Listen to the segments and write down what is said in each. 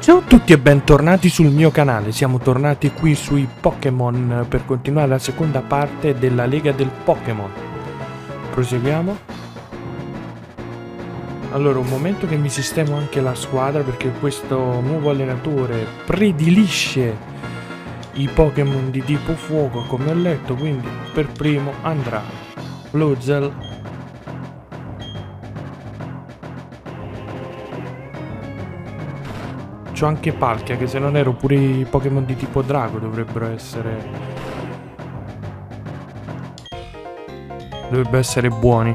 Ciao a tutti e bentornati sul mio canale, siamo tornati qui sui Pokémon per continuare la seconda parte della Lega del Pokémon. Proseguiamo. Allora, un momento che mi sistemo anche la squadra perché questo nuovo allenatore predilisce i Pokémon di tipo fuoco come ho letto, quindi per primo andrà Flozel. C'ho anche Palkia, che se non ero pure i Pokémon di tipo drago dovrebbero essere... dovrebbero essere buoni.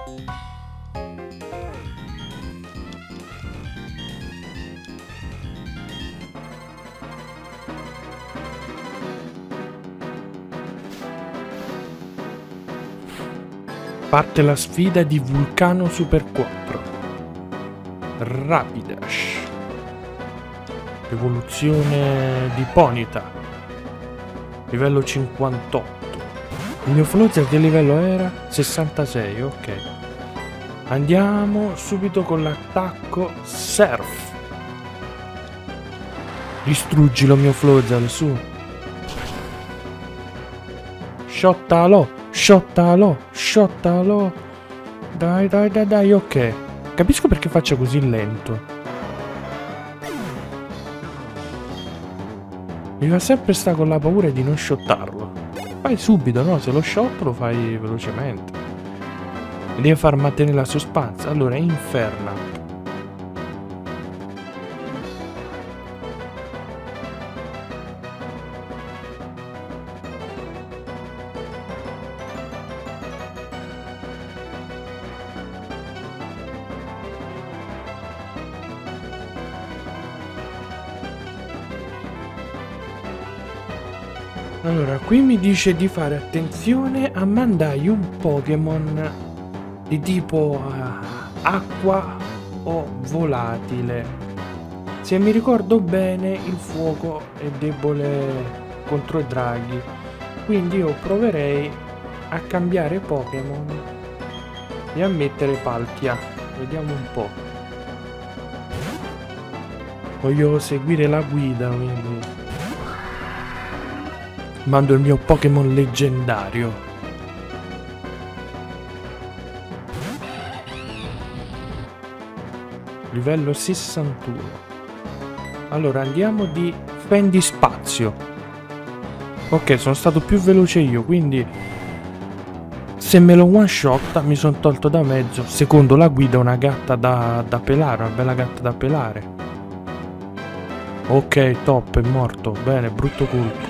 Parte la sfida di Vulcano Super 4. Rapidash. Evoluzione di Ponyta. Livello 58. Il mio Flozel che livello era? 66, ok. Andiamo subito con l'attacco Surf. Distruggilo mio Flozel, su. Shottalo, shottalo, shottalo. Dai, dai, dai, dai, ok. Capisco perché faccia così lento. Mi fa sempre sta con la paura di non shottarlo. Fai subito, no? Se lo shot lo fai velocemente. Deve far mantenere la suspense. Allora, Inferna. Allora, qui mi dice di fare attenzione a mandare un Pokémon di tipo acqua o volatile. Se mi ricordo bene, il fuoco è debole contro i draghi. Quindi io proverei a cambiare Pokémon e a mettere Palkia. Vediamo un po'. Voglio seguire la guida, quindi... mando il mio Pokémon leggendario. Livello 61. Allora andiamo di Fendi Spazio. Ok, sono stato più veloce io, quindi se me lo one shot mi sono tolto da mezzo. Secondo la guida una gatta da pelare, una bella gatta da pelare. Ok, top, è morto. Bene, brutto colpo.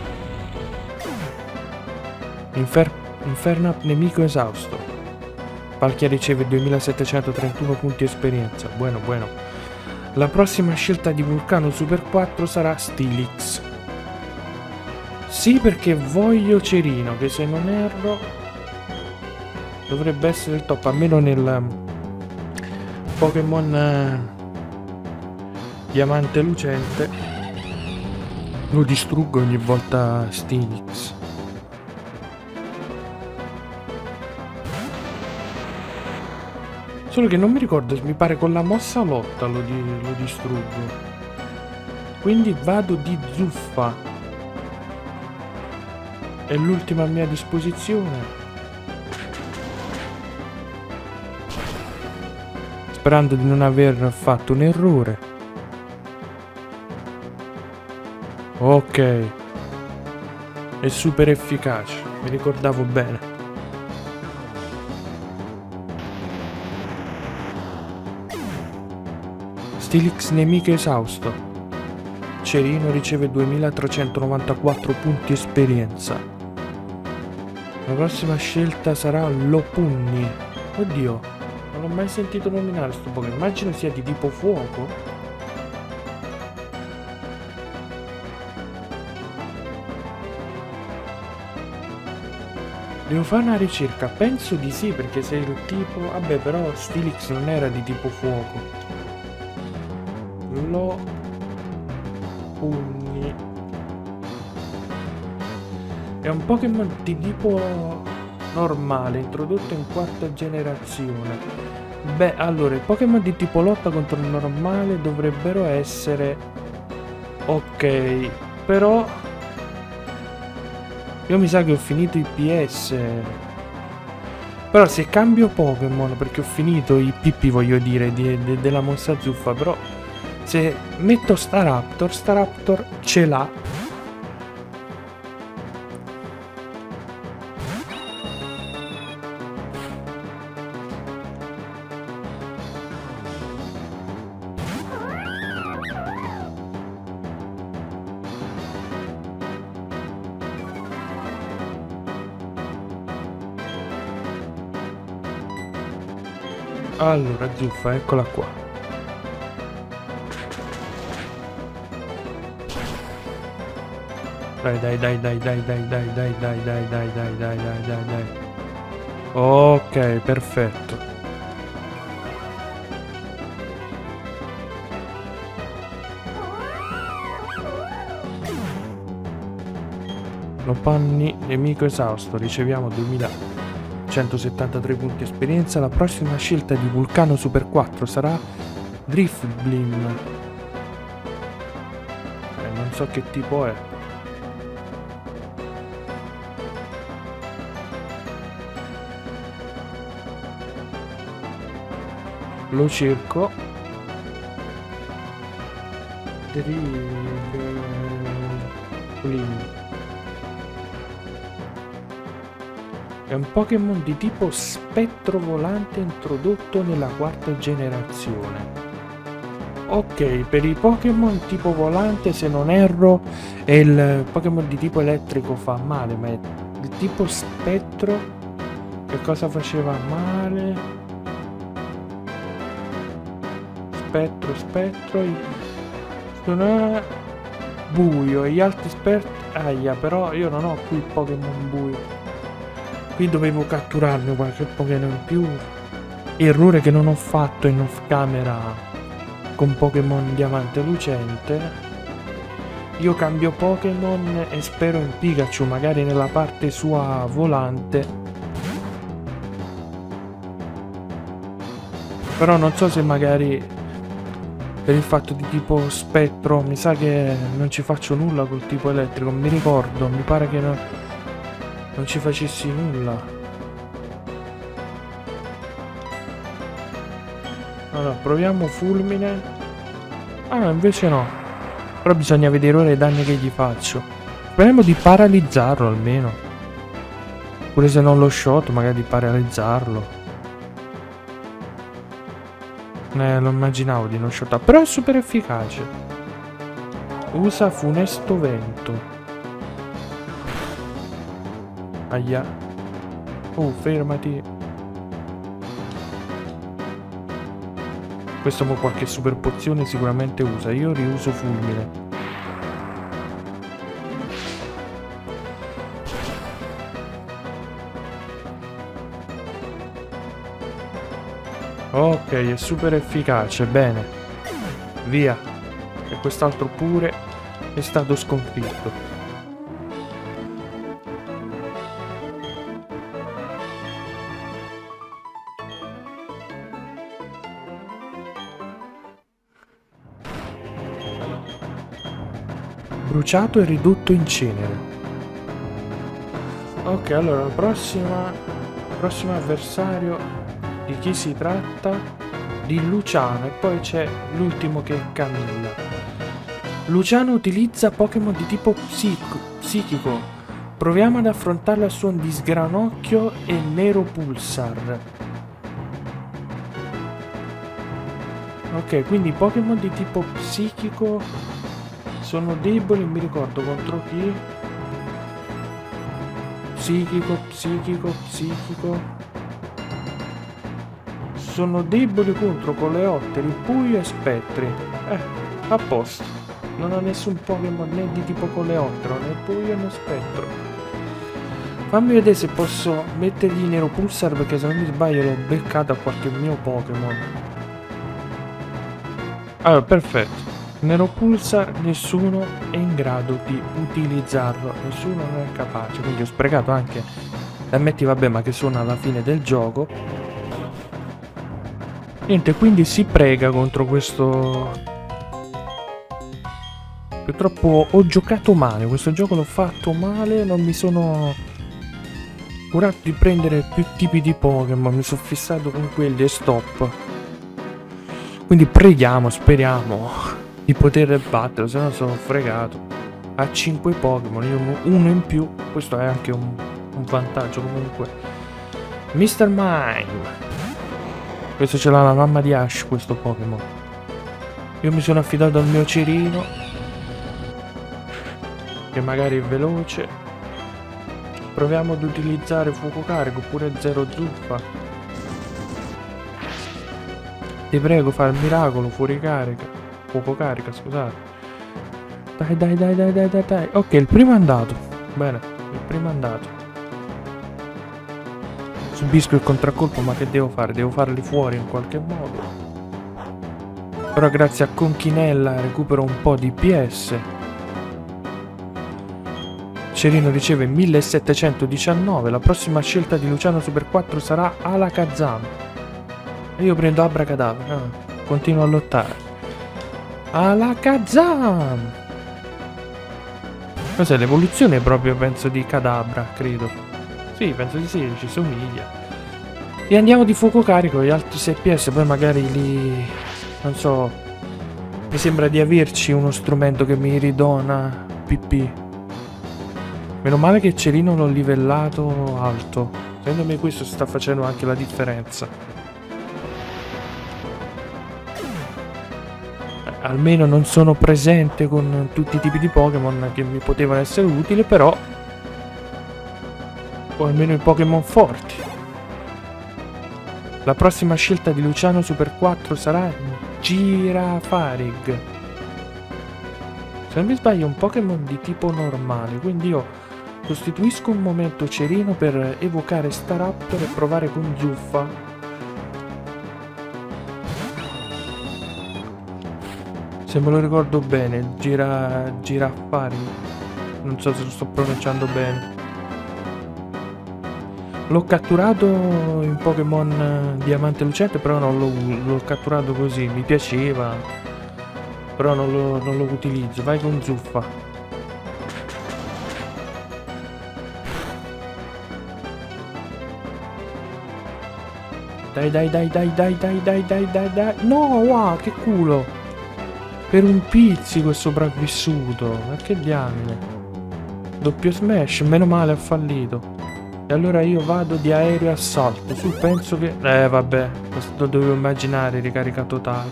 Inferna nemico esausto. Palkia riceve 2731 punti esperienza. Buono, buono. La prossima scelta di Vulcano Super 4 sarà Steelix. Sì, perché voglio Cerino, che se non erro dovrebbe essere il top, almeno nel Pokémon Diamante Lucente. Lo distruggo ogni volta Steelix. Solo che non mi ricordo, mi pare con la mossa lotta lo distruggo. Quindi vado di zuffa. È l'ultima a mia disposizione. Sperando di non aver fatto un errore. Ok. È super efficace, mi ricordavo bene. Steelix nemico esausto. Cerino riceve 2394 punti esperienza. La prossima scelta sarà Lopunny. Oddio, non l'ho mai sentito nominare sto Pokémon. Immagino sia di tipo fuoco. Devo fare una ricerca, penso di sì, perché se il tipo... Vabbè, però Steelix non era di tipo fuoco. Lopunny è un Pokémon di tipo normale, introdotto in quarta generazione. Beh, allora, i Pokémon di tipo lotta contro il normale dovrebbero essere ok, però io mi sa che ho finito i PS. Però se cambio Pokémon, perché ho finito i PP, voglio dire, della mossa zuffa, però se metto Staraptor ce l'ha. Allora, zuffa, eccola qua. Dai. Ok, perfetto. Lopanni, nemico esausto, riceviamo 2173 punti esperienza. La prossima scelta di Vulcano Super 4 sarà Drifblim. Non so che tipo è. Lo cerco. Drifblim. È un Pokémon di tipo spettro volante introdotto nella quarta generazione. Ok, per i Pokémon tipo volante, se non erro, è il Pokémon di tipo elettrico fa male, ma è il tipo spettro. Che cosa faceva male? Spettro. Sono buio e gli altri spettri. Aia, però io non ho qui il Pokémon buio. Qui dovevo catturarne qualche Pokémon in più. Errore che non ho fatto in off camera con Pokémon Diamante Lucente. Io cambio Pokémon e spero in Pikachu, magari nella parte sua volante. Però non so se magari per il fatto di tipo spettro, mi sa che non ci faccio nulla col tipo elettrico. Mi ricordo, mi pare che non ci facessi nulla. Allora, proviamo fulmine. Ah no, invece no. Però bisogna vedere ora i danni che gli faccio. Speriamo di paralizzarlo almeno. Pure se non lo shot, magari di paralizzarlo. Lo immaginavo di non shotare. Però è super efficace. Usa funesto vento. Aia. Oh, fermati. Questo con qualche super pozione sicuramente usa. Io riuso fulmine. Ok, è super efficace. Bene. Via. E quest'altro pure è stato sconfitto. Bruciato e ridotto in cenere. Ok, allora il prossimo avversario di chi si tratta? Di Luciano, e poi c'è l'ultimo che è Camilla. Luciano utilizza Pokémon di tipo psichico. Proviamo ad affrontarlo a suon di Sgranocchio e Nero Pulsar. Ok, quindi Pokémon di tipo psichico sono deboli, mi ricordo contro chi? Psichico. Sono deboli contro coleotteri, buio e spettri. A posto. Non ho nessun Pokémon né di tipo coleottero, né buio né spettro. Fammi vedere se posso mettergli Nero Pulsar, perché se non mi sbaglio l'ho beccato a qualche mio Pokémon. Allora, perfetto. Nero Pulsar, nessuno è in grado di utilizzarlo, nessuno non è capace, quindi ho sprecato anche. Ammetti, vabbè, ma che sono alla fine del gioco. Niente, quindi si prega contro questo... Purtroppo ho giocato male, questo gioco l'ho fatto male, non mi sono curato di prendere più tipi di Pokémon, mi sono fissato con quelli e stop. Quindi preghiamo, speriamo di poter batterlo, se no sono fregato. Ha 5 Pokémon, io uno in più, questo è anche un vantaggio comunque. Mr. Mime. Questo ce l'ha la mamma di Ash, questo Pokémon. Io mi sono affidato al mio cerino, che magari è veloce. Proviamo ad utilizzare fuoco carico oppure zero zuffa. Ti prego, fa il miracolo, fuori carica. Fuoco carica, scusate. Dai. Ok, il primo è andato. Bene, il primo è andato. Subisco il contraccolpo, ma che devo fare? Devo farli fuori in qualche modo. Però grazie a Conchinella recupero un po' di PS. Cerino riceve 1719. La prossima scelta di Luciano Super 4 sarà Alakazam. E io prendo Abracadabra. Continuo a lottare. Alakazam! Cos'è l'evoluzione proprio, penso, di Kadabra, credo. Sì, penso di sì, ci somiglia. E andiamo di fuoco carico, gli altri 6 PS, poi magari li... non so... Mi sembra di averci uno strumento che mi ridona PP. Meno male che Cerino l'ho livellato alto. Secondo me questo sta facendo anche la differenza. Almeno non sono presente con tutti i tipi di Pokémon che mi potevano essere utili, però... o almeno i Pokémon forti. La prossima scelta di Luciano Super 4 sarà Girafarig. Se non mi sbaglio è un Pokémon di tipo normale, quindi io costituisco un momento Cerino per evocare Staraptor e provare con Zuffa. Se me lo ricordo bene, Girafarig. Non so se lo sto pronunciando bene. L'ho catturato in Pokémon Diamante Lucente, però non l'ho catturato così, mi piaceva. Però non lo utilizzo, vai con Zuffa. Dai. No, wow, che culo. Per un pizzico è sopravvissuto. Ma che diamine. Doppio smash, meno male ha fallito. E allora io vado di aereo assalto. Su, penso che... vabbè, questo dovevo immaginare, ricarica totale.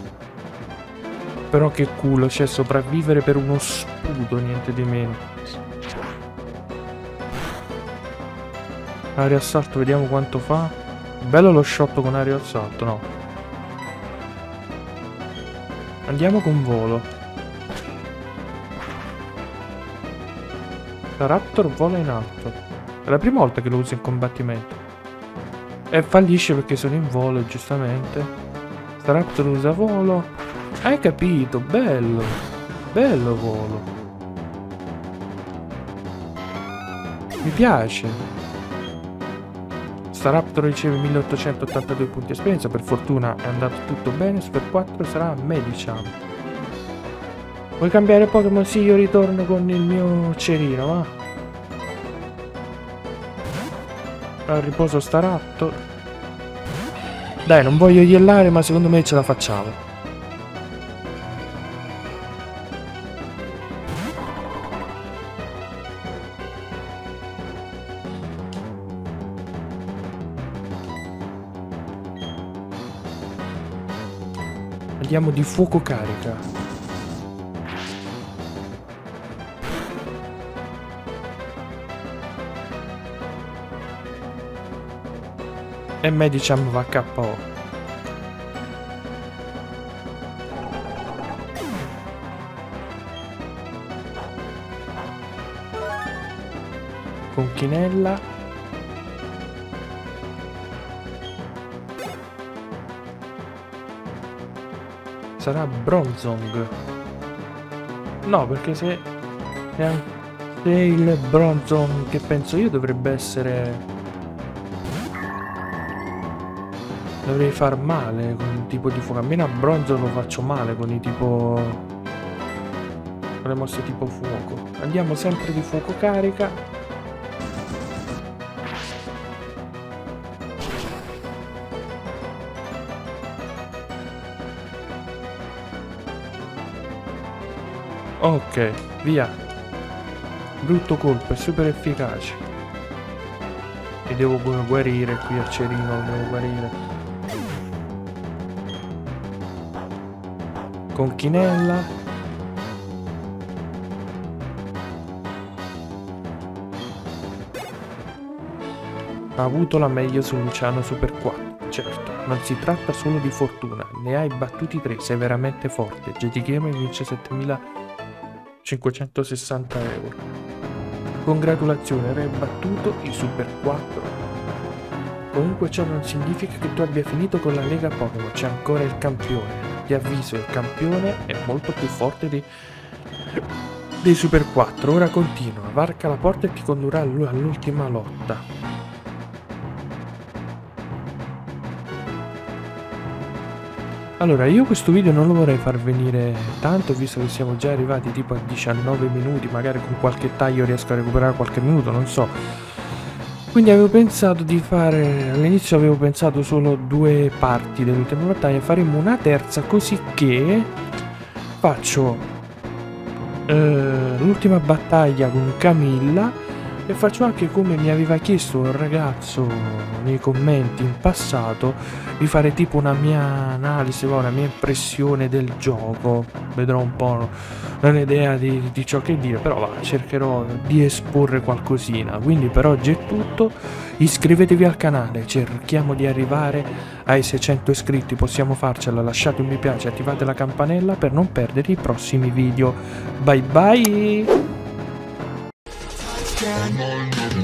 Però che culo, cioè sopravvivere per uno sputo, niente di meno. Aereo assalto, vediamo quanto fa. Bello lo shot con aereo assalto, no? Andiamo con volo. La Raptor vola in alto. È la prima volta che lo uso in combattimento. E fallisce perché sono in volo, giustamente. Staraptor usa volo. Hai capito, bello. Bello volo. Mi piace. Staraptor riceve 1882 punti esperienza. Per fortuna è andato tutto bene. Super 4 sarà Medicham. Vuoi cambiare Pokémon? Sì, io ritorno con il mio Cerino, va? Al riposo Staraptor. Dai, non voglio yellare, ma secondo me ce la facciamo. Andiamo di fuoco carica. E Medicham va KO. Conchinella. Sarà Bronzong. No, perché se il Bronzong che penso io dovrebbe essere... Dovrei far male con il tipo di fuoco. Almeno a bronzo lo faccio male con i tipo... con le mosse tipo fuoco. Andiamo sempre di fuoco carica. Ok, via. Brutto colpo, è super efficace. E devo guarire qui a Cerino, devo guarire. Con chinella. Ha avuto la meglio su Luciano Super 4. Certo, non si tratta solo di fortuna, ne hai battuti 3, sei veramente forte. JD Gamer vince 7.560 euro. Congratulazioni, hai battuto i Super 4. Comunque ciò non significa che tu abbia finito con la Lega Pokémon, c'è ancora il campione. Ti avviso, il campione è molto più forte dei Super 4. Ora continua, varca la porta e ti condurrà all'ultima lotta. Allora, io questo video non lo vorrei far venire tanto, visto che siamo già arrivati tipo a 19 minuti, magari con qualche taglio riesco a recuperare qualche minuto, non so. Quindi avevo pensato di fare, all'inizio avevo pensato solo 2 parti dell'ultima battaglia, faremo una terza così che faccio l'ultima battaglia con Camilla e faccio anche come mi aveva chiesto un ragazzo nei commenti in passato di fare tipo una mia analisi, una mia impressione del gioco. Vedrò un po', non ho idea di ciò che dire, però cercherò di esporre qualcosina. Quindi per oggi è tutto, iscrivetevi al canale, cerchiamo di arrivare ai 600 iscritti, possiamo farcela, lasciate un mi piace, attivate la campanella per non perdere i prossimi video. Bye bye!